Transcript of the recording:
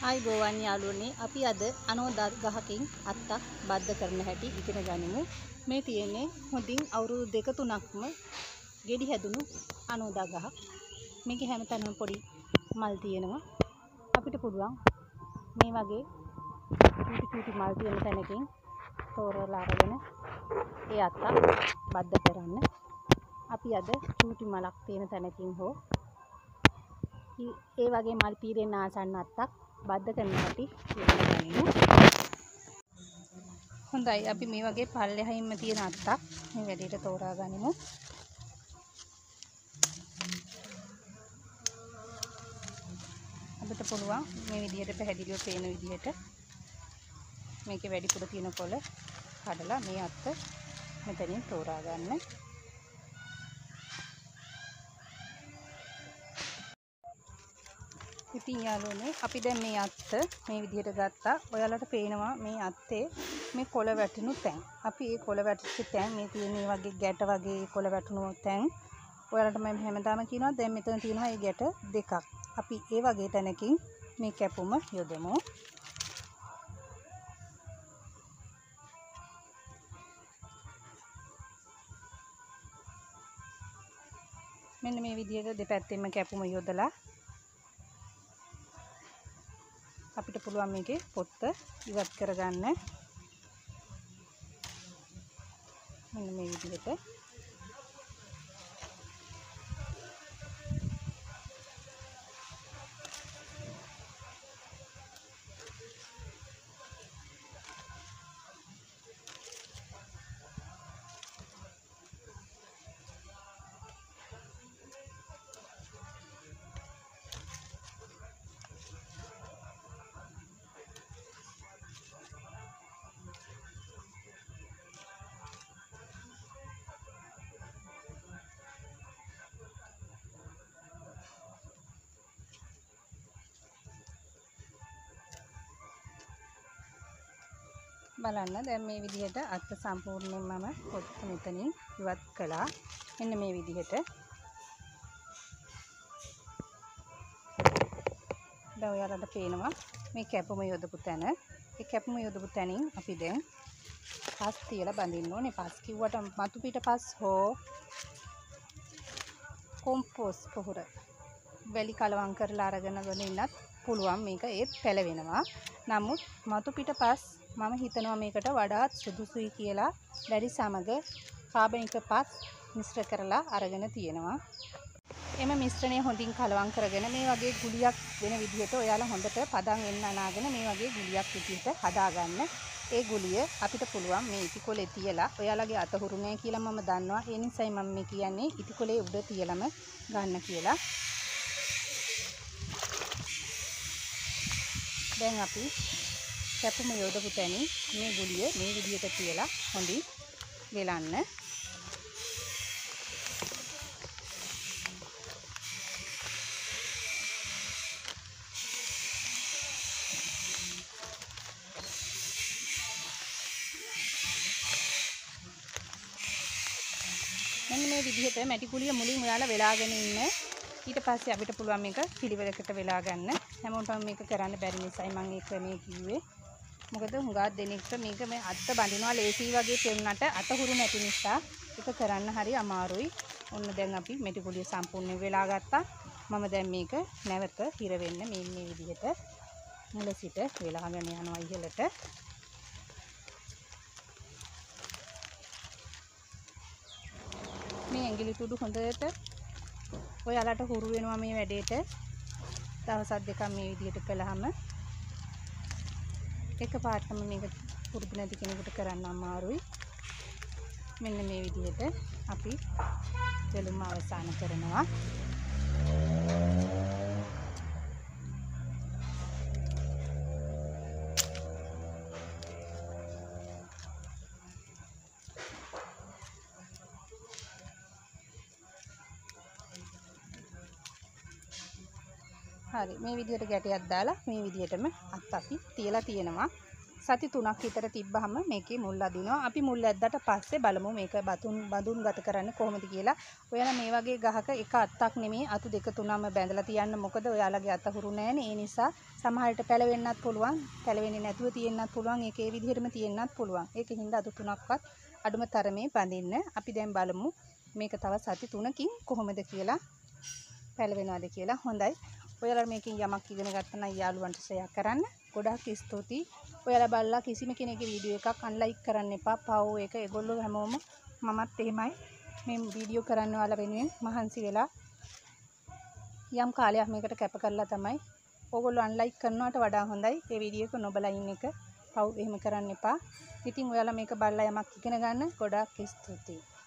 ආයිබෝවන් යාළුවනේ අපි අද අනෝදා ගහකින් අත්තක් බද්ධ කරන හැටි ඉගෙන ගනිමු. මේ තියෙන්නේ හොඳින් අවුරුදු 2-3ක්ම ගෙඩි හැදුණු අනෝදා ගහක්. මේකේ හැමතැනම පොඩි මල් තියෙනවා. අපිට පුළුවන් මේ වගේ චූටි මල් තියෙන තැනකින් තෝරලා අරගෙන ඒ අත්තක් බද්ධ කරන්න. අපි අද චූටි මලක් තියෙන තැනකින් හෝ ඒ වගේ මල් පීරෙන්න ආසන්න අත්තක් බද්ධ කරන හැටි ඉගෙන ගනිමු. හොඳයි, අපි මේ වගේ පල්ලෙහින්ම තියෙන අත්තක් මේ වැඩේට තෝරා ගනිමු. අපිට පුළුවන් මේ විදිහට පැහැදිලිව පේන විදිහට මේකේ වැඩිපුර තියෙන කොළ කඩලා මේ අත්ත මෙතනින් තෝරා ගන්න. ඉතින් යාළුවනේ අපි දැන් මේ අත්ත මේ විදිහට ගත්තා. ඔයාලට පේනවා මේ අත්තේ මේ කොළ වැටුණු තැන්. අපි මේ කොළ වැටිච්ච තැන් මේ තියෙන මේ වගේ ගැට වගේ කොළ වැටුණු තැන් ඔයාලට මම හැමදාම කියනවා දැන් මෙතන තියෙනවා මේ ගැට දෙකක්. අපි ඒ වගේ තැනකින් මේ කැපුම යොදමු. මෙන්න මේ විදිහට දෙපැත්තෙම කැපුම යොදලා අපිට පුළුවන් මේකේ පොත්ත ඉවත් කරගන්න. මෙන්න මේ විදිහට බලන්න. දැන් මේ විදිහට අත්ත සම්පූර්ණයෙන්ම මම පොත්ත මෙතනින් ඉවත් කළා. මෙන්න මේ විදිහට. දැන් ඔයාලට පේනවා මේ කැපුම යොදපු තැන. ඒ කැපුම යොදපු තැනින් අපි දැන් පස් තියලා බඳින්න ඕනේ. පස් කිව්වට මතු පිට පස් හෝ කොම්පෝස්ට් පොහොර වැලි කලවම් කරලා අරගෙන ගොනින්නත් පුළුවන්. මේක ඒත් පැලවෙනවා. නමුත් මතු පිට පස් මම හිතනවා මේකට වඩාත් සුදුසුයි කියලා බැරි සමග කාබනික පස් මිශ්‍ර කරලා අරගෙන තියෙනවා. එම මිශ්‍රණය හොඳින් කලවම් කරගෙන මේ වගේ ගුලියක් වෙන විදිහට ඔයාලා හොඳට පදම් වෙන්න අනාගෙන මේ වගේ ගුලියක් විදිහට හදාගන්න. ඒ ගුලිය අපිට පුළුවන් මේ ඉටිකොලේ තියලා ඔයාලගේ අත හුරු නැහැ කියලා මම දන්නවා. ඒ නිසායි මම මේ කියන්නේ ඉටිකොලේ උඩ තියලම ගන්න කියලා. දැන් අපි කැපුම යොදපු තැනින් මේ ගුලිය මේ විදිහට තියලා හොඳින් වෙලන්න. මෙන්න මේ විදිහට මැටි ගුලිය මුලින් ඔයාලා වෙලාගෙන ඉන්න. ඊට පස්සේ අපිට පුළුවන් මේක පිළිවෙලකට වෙලා ගන්න. හැමෝටම මේක කරන්න බැරි නිසායි මම මේ ක්‍රමයේ කිව්වේ. මොකද හුඟක් දෙනෙක්ට මේක මේ අත්ත බඳිනවා ලේසි වගේ පෙනුනට අත හුරු නැති නිසා ඒක කරන්න හරි අමාරුයි. ඔන්න දැන් අපි මැටි ගුලිය සම්පූර්ණයෙන් වෙලා ගත්තා. මම දැන් මේක නැවත හිර වෙන්න මේ විදිහට මුල සිට වෙලාගෙන යනවා ඉහළට. මේ ඇඟිලි තුඩු හොඳට ඔයාලට හුරු වෙනවා මේ වැඩේට. දවස් දෙකක් මේ විදිහට කළාම එකපාරටම මේක පුරුදු නැති කෙනෙකුට කරන්න අමාරුයි. මෙන්න මේ විදිහට අපි දෙලුම අවසන් කරනවා. හරි, මේ විදිහට ගැටයක් දාලා මේ විදිහටම අත් අපි තියලා තියෙනවා. සති 3ක් විතර තිබ්බහම මේකේ මුල් අදිනවා. අපි මුල් ඇද්දාට පස්සේ බලමු මේක බඳුන් ගත කරන්නේ කොහොමද කියලා. ඔයාලා මේ වගේ ගහක එක අත්තක් නෙමෙයි අතු දෙක තුනක්ම බැඳලා තියන්න. මොකද ඔයාලගේ අත හුරු නැහැනේ. ඒ නිසා සමහරට පැලවෙන්නත් පුළුවන්. පැලවෙන්නේ නැතුව තියෙන්නත් පුළුවන්. ඒක ඒ විදිහටම තියෙන්නත් පුළුවන්. ඒකින්ද අතු 3ක්වත් අඩුම තරමේ බඳින්න. අපි දැන් බලමු මේක තව සති 3කින් කොහොමද කියලා පැලවෙනවද කියලා. හොඳයි. ඔයාලා මේකෙන් යමක් ඉගෙන ගත්තා නම් යාළුවන්ට ෂෙයා කරන්න. ගොඩාක් ස්තුතියි. ඔයාලා බලලා කිසිම කෙනෙකුගේ වීඩියෝ එකක් අන්ලයික් කරන්න එපා. පව් එක ඒගොල්ලෝ හැමෝම මමත් එහෙමයි මේ වීඩියෝ කරන්න ඔයාලා වෙනුවෙන් මහන්සි වෙලා යම් කාලයක් මේකට කැප කරලා තමයි ඕගොල්ලෝ අන්ලයික් කරනවට වඩා හොඳයි මේ වීඩියෝ එක නොබලා ඉන්න එක. පව් එහෙම කරන්න එපා. ඉතින් ඔයාලා මේක බලලා යමක් ඉගෙන ගන්න. ගොඩාක් ස්තුතියි.